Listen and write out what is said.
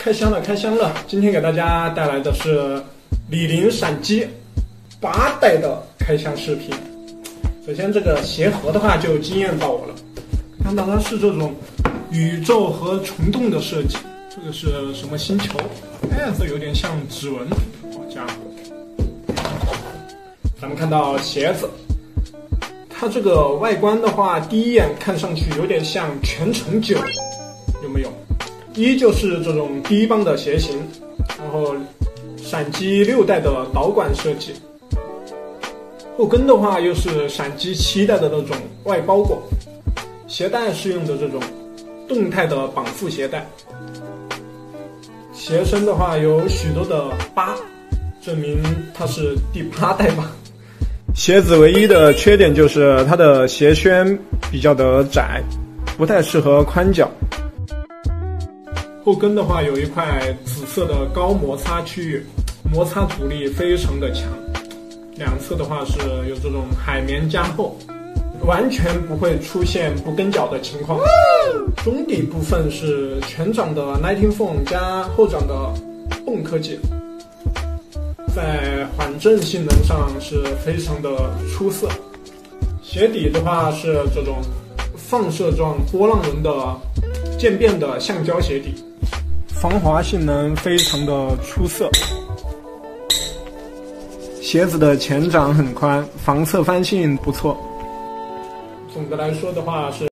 开箱了，开箱了！今天给大家带来的是李宁闪击8代的开箱视频。首先，这个鞋盒的话就惊艳到我了，看到它是这种宇宙和虫洞的设计。这个是什么星球？哎，这有点像指纹。好家伙！咱们看到鞋子，它这个外观的话，第一眼看上去有点像全程9，有没有？一就是这种低帮的鞋型，然后闪击6代的导管设计，后跟的话又是闪击7代的那种外包裹，鞋带是用的这种动态的绑缚鞋带，鞋身的话有许多的疤，证明它是第8代吧。鞋子唯一的缺点就是它的鞋楦比较的窄，不太适合宽脚。后跟的话有一块紫色的高摩擦区域，摩擦阻力非常的强，两侧的话是有这种海绵加厚，完全不会出现不跟脚的情况。中底部分是全掌的 Nighting Foam 加后掌的泵科技，在缓震性能上是非常的出色。鞋底的话是这种放射状波浪纹的渐变的橡胶鞋底，防滑性能非常的出色。鞋子的前掌很宽，防侧翻性不错。总的来说的话是